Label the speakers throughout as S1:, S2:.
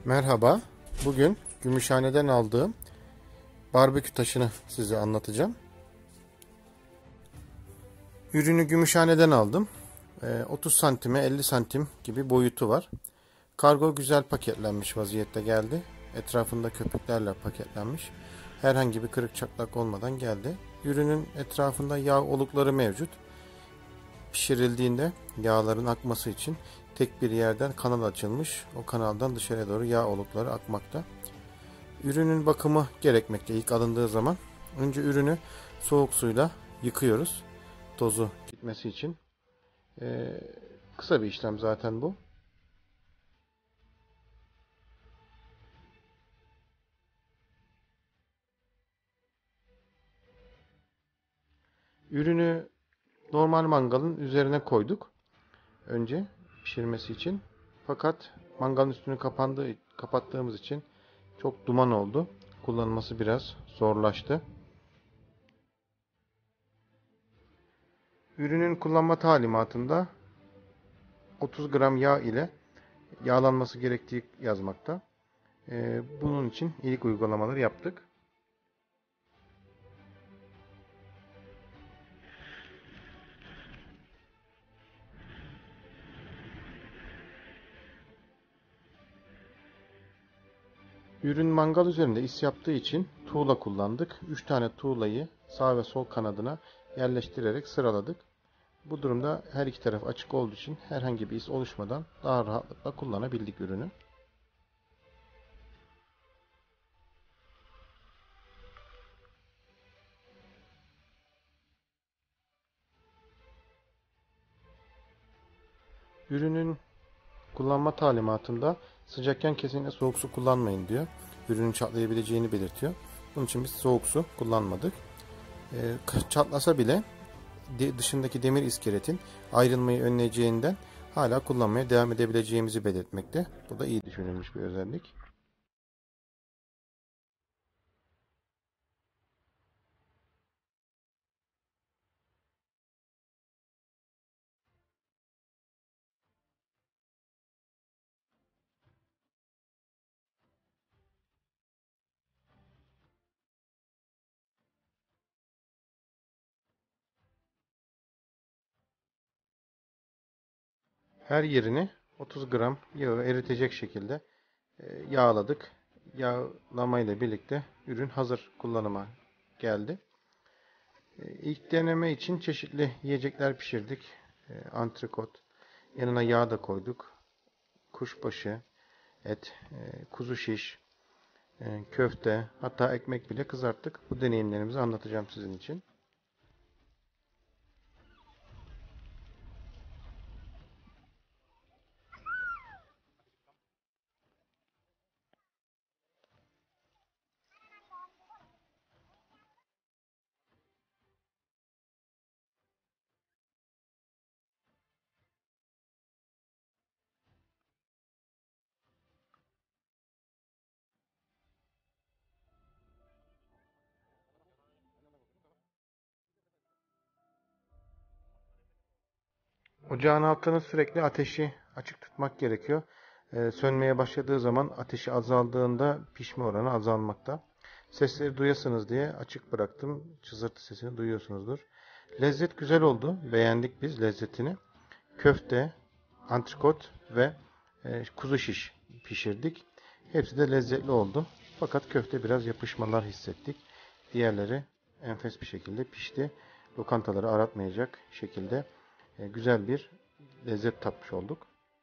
S1: Merhaba. Bugün Gümüşhane'den aldığım barbekü taşını size anlatacağım. Ürünü Gümüşhane'den aldım. 30 santime 50 santim gibi boyutu var. Kargo güzel paketlenmiş vaziyette geldi. Etrafında köpüklerle paketlenmiş. Herhangi bir kırık çatlak olmadan geldi. Ürünün etrafında yağ olukları mevcut. Pişirildiğinde yağların akması için tek bir yerden kanal açılmış. O kanaldan dışarıya doğru yağ olukları akmakta. Ürünün bakımı gerekmekte ilk alındığı zaman. Önce ürünü soğuk suyla yıkıyoruz. Tozu gitmesi için. Kısa bir işlem zaten bu. Ürünü normal mangalın üzerine koyduk. Önce pişirmesi için. Fakat mangalın üstünü kapattığımız için çok duman oldu. Kullanılması biraz zorlaştı. Ürünün kullanma talimatında 30 gram yağ ile yağlanması gerektiği yazmakta. Bunun için ilk uygulamaları yaptık. Ürün mangal üzerinde is yaptığı için tuğla kullandık. 3 tane tuğlayı sağ ve sol kanadına yerleştirerek sıraladık. Bu durumda her iki taraf açık olduğu için herhangi bir is oluşmadan daha rahatlıkla kullanabildik ürünü. Ürünün kullanma talimatında sıcakken kesinlikle soğuk su kullanmayın diyor. Ürünün çatlayabileceğini belirtiyor. Bunun için biz soğuk su kullanmadık. Çatlasa bile dışındaki demir iskeletin ayrılmayı önleyeceğinden hala kullanmaya devam edebileceğimizi belirtmekte. Bu da iyi düşünülmüş bir özellik. Her yerini 30 gram yağı eritecek şekilde yağladık. Yağlama ile birlikte ürün hazır kullanıma geldi. İlk deneme için çeşitli yiyecekler pişirdik. Antrikot, yanına yağ da koyduk. Kuşbaşı, et, kuzu şiş, köfte, hatta ekmek bile kızarttık. Bu deneyimlerimizi anlatacağım sizin için. Ocağın altını sürekli ateşi açık tutmak gerekiyor. Sönmeye başladığı zaman ateşi azaldığında pişme oranı azalmakta. Sesleri duyasınız diye açık bıraktım. Çızırtı sesini duyuyorsunuzdur. Lezzet güzel oldu. Beğendik biz lezzetini. Köfte, antrikot ve kuzu şiş pişirdik. Hepsi de lezzetli oldu. Fakat köfte biraz yapışmalar hissettik. Diğerleri enfes bir şekilde pişti. Lokantaları aratmayacak şekilde güzel bir lezzet tatmış olduk.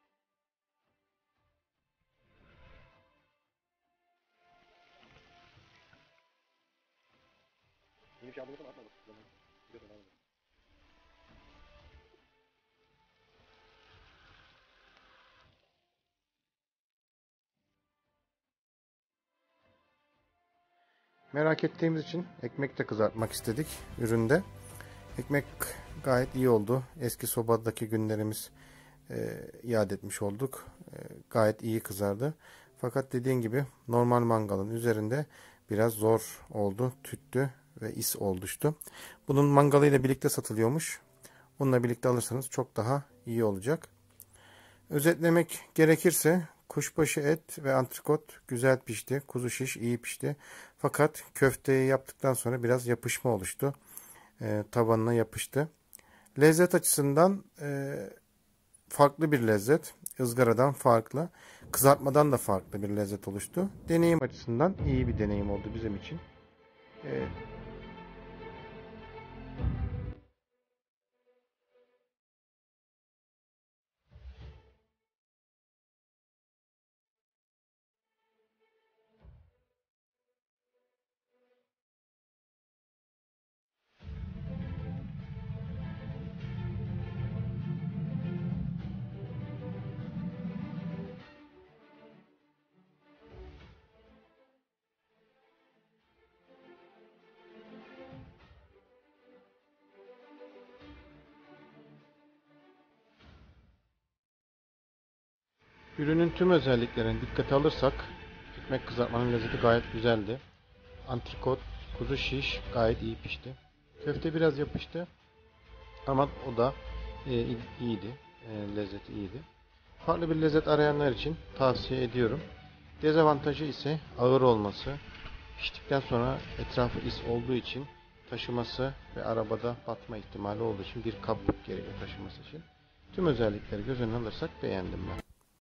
S1: Merak ettiğimiz için ekmek de kızartmak istedik üründe. Ekmek gayet iyi oldu. Eski sobadaki günlerimiz iade etmiş olduk. Gayet iyi kızardı. Fakat dediğim gibi normal mangalın üzerinde biraz zor oldu. Tüttü ve is oluştu. Bunun mangalı ile birlikte satılıyormuş. Bununla birlikte alırsanız çok daha iyi olacak. Özetlemek gerekirse Kuşbaşı et ve antrikot güzel pişti. Kuzu şiş iyi pişti. Fakat köfteyi yaptıktan sonra biraz yapışma oluştu. Tabanına yapıştı. Lezzet açısından farklı bir lezzet. Izgaradan farklı. Kızartmadan da farklı bir lezzet oluştu. Deneyim açısından iyi bir deneyim oldu bizim için. E, Ürünün tüm özelliklerine dikkate alırsak ekmek kızartmanın lezzeti gayet güzeldi. Antrikot, kuzu şiş gayet iyi pişti. Köfte biraz yapıştı ama o da iyiydi. Lezzeti iyiydi. Farklı bir lezzet arayanlar için tavsiye ediyorum. Dezavantajı ise ağır olması. Piştikten sonra etrafı is olduğu için taşıması ve arabada batma ihtimali olduğu için bir kaplık gerekiyor taşıması için. Tüm özellikleri göz önüne alırsak beğendim ben.